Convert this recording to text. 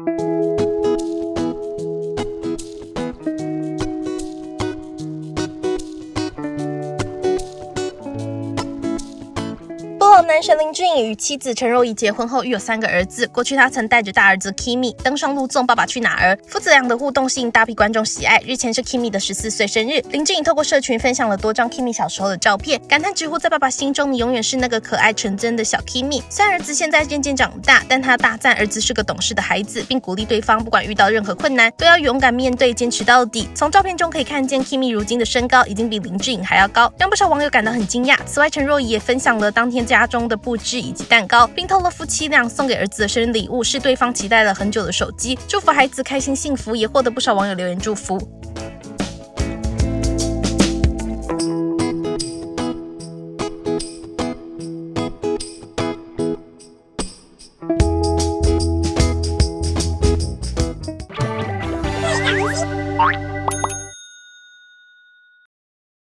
男神林俊与妻子陈柔仪结婚后育有3个儿子。过去他曾带着大儿子 Kimi 登上陆综《爸爸去哪儿》，父子俩的互动吸引大批观众喜爱。日前是 Kimi 的14岁生日，林俊透过社群分享了多张 Kimi 小时候的照片，感叹直呼在爸爸心中你永远是那个可爱纯真的小 Kimi。虽然儿子现在渐渐长大，但他大赞儿子是个懂事的孩子，并鼓励对方不管遇到任何困难都要勇敢面对，坚持到底。从照片中可以看见 Kimi 如今的身高已经比林俊还要高，让不少网友感到很惊讶。此外，陈若仪也分享了当天家中的布置以及蛋糕，并透露夫妻俩送给儿子的生日礼物是对方期待了很久的手机，祝福孩子开心幸福，也获得不少网友留言祝福。